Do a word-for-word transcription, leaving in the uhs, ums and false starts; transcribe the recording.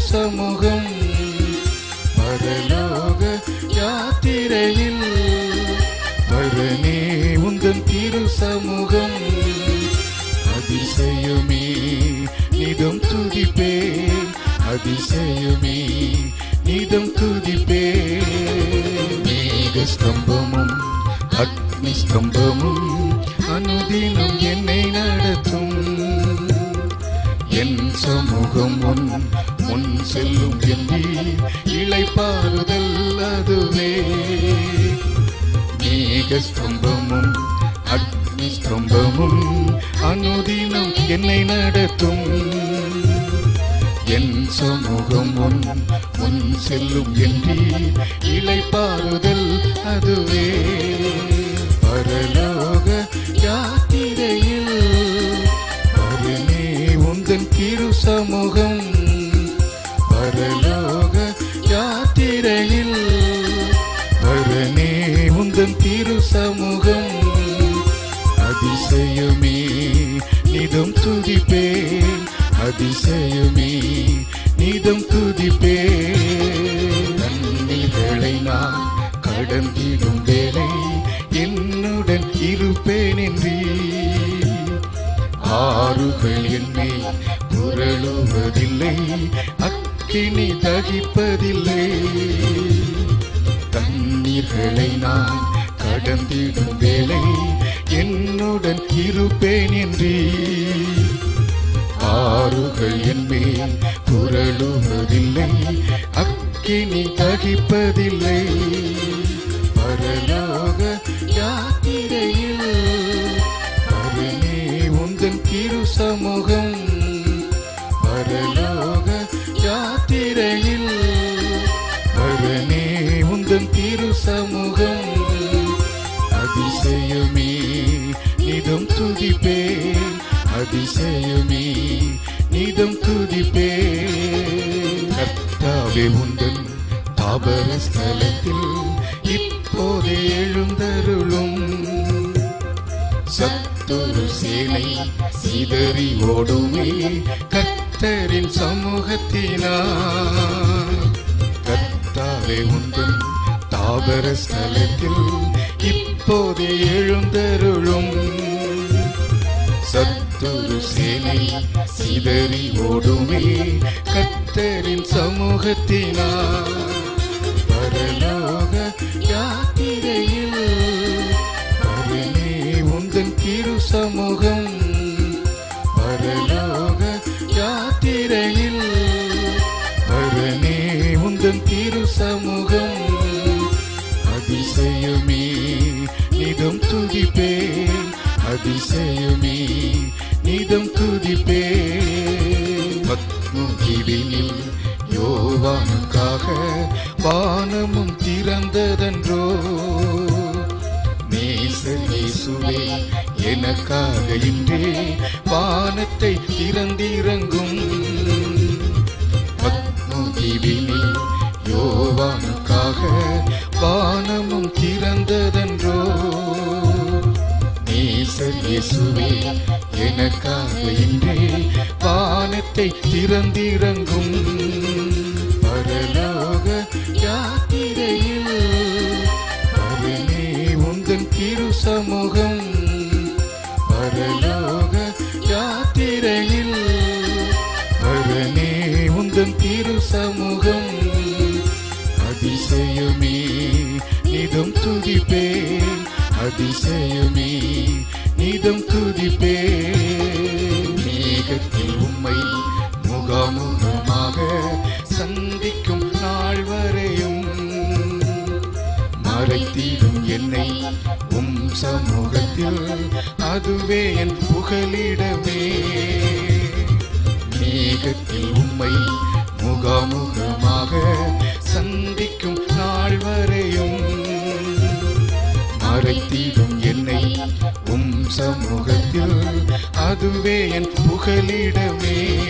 சமூகம் பரலோக யாத்திரையில் பரனே உந்தன் திரு சமூகம் அதிசயமே நிதம் துதிப்பேன் அதிசயமே நிதம் துதிப்பேன் மேக ஸ்தம்பமும் அக்னி ஸ்தம்பமும் அனுதினம் என்னை நடத்தும் என் சமூகம் முன் முன் செல்லும் என்று இளைப்பாறுதல் அதுவே மேக ஸ்தம்பமும் அக்னி ஸ்தம்பமும் அனுதினம் என்னை நடத்தும் என் சமூகம் முன் முன் செல்லும் என்று இளைப்பாறுதல் அதுவே பரலோக யாத்திரையில் பரனே உந்தன் திரு சமூகம் பரலோக யாத்திரையில் பரனே உந்தன் திரு சமூகம் அதிசயமே நிதம் துதிப்பேன் அதிசயமே நிதம் துதிப்பேன் நன்மைகளை நான் கடந்திடும் வேளை என்னுடன் இருப்பேன் என்று ஆறுகள் என்னை புரளுவதில்லை அக்கினி தகிப்பதில்லை தண்ணீர்களை நான் கடந்திடும் வேளை என்னுடன் இருப்பேன் என்று ஆறுகள் என்மேல் புரளுவதில்லை அக்கினி தகிப்பதில்லை பரலோக யாத்திரையில் பரனே உந்தன் திரு சமூகம் பரலோக யாத்திரையில் பரனே உந்தன் திரு சமூகம் அதிசயமே நிதம் துதிப்பேன் அதிசயமே நிதம் துதிப்பேன் கர்த்தாவே உந்தன் தாபர ஸ்தலத்தில் இப்போதே எழுந்தருளும் சத்துரு சேனை சிதறி ஓடுமே கர்த்தரின் சமூகத்தினார் கர்த்தாவே உந்தன் தாபர ஸ்தலத்தில் இப்போதே எழுந்தருளும் சத்துரு சேனை சிதறி ஓடுமே கர்த்தரின் சமூகத்தினார் பரலோக யாத்திரையில் பரனே உந்தன் திரு சமூகம் பரலோக யாத்திரையில் பரனே உந்தன் திரு சமூகம் அதிசயமே நிதம் துதிப்பேன் அதிசயமே நிதம் துதிப்பேன் பத்மகிவினில் யோவானுக்காக வானமும் திறந்ததன்றோ நேசர் இயேசுவே எனக்காக இன்றே வானத்தை திறந்திறங்கும் பத்மகிவினில் யோவானுக்காக வானமும் திறந்ததன்றோ நேசர் இயேசுவே எனக்காக இன்றே வானத்தை திறந்திறங்கும் பரலோக யாத்திரையில் பரனே உந்தன் திரு சமூகம் பரலோக யாத்திரையில் பரனே உந்தன் திரு சமூகம் அதிசயமே நிதம் துதிப்பேன் அதிசயமே நிதம் துதிப்பேன் மேகத்தில் உம்மை முகாமுகமாக சந்திக்கும் நாள் வரையும் மறைத்திடும் என்னை உம் சமூகத்தில் அதுவே என் புகலிடமே மேகத்தில் உம்மை முகாமுகமாக சந்திக்கும் நாள் வரையும் மறைத்திடும் என்னை உம் சமூகத்தில் அதுவே என் புகலிடமே